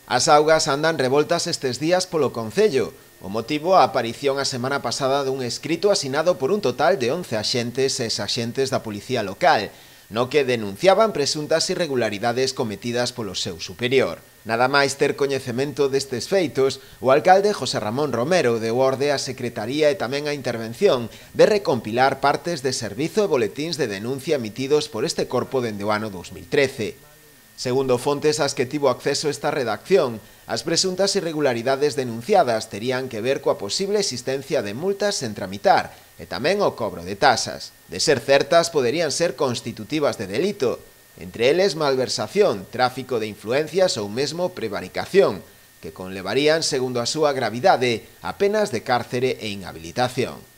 As augas andan revoltas estes días polo Concello. O motivo a aparición a semana pasada dun escrito asinado por un total de 11 axentes e exaxentes da Policía Local, no que denunciaban presuntas irregularidades cometidas polo seu superior. Nada máis ter coñecemento destes feitos, o alcalde José Ramón Romero deu orde á Secretaría e tamén á Intervención de recompilar partes de servizo e boletíns de denuncia emitidos por este corpo dende o ano 2013. Segundo fontes ás que tivo acceso esta redacción, as presuntas irregularidades denunciadas terían que ver coa posible existencia de multas sen tramitar e tamén o cobro de tasas. De ser certas, poderían ser constitutivas de delito, entre eles malversación, tráfico de influencias ou mesmo prevaricación, que conlevarían, segundo a súa gravidade, a penas de cárcere e inhabilitación.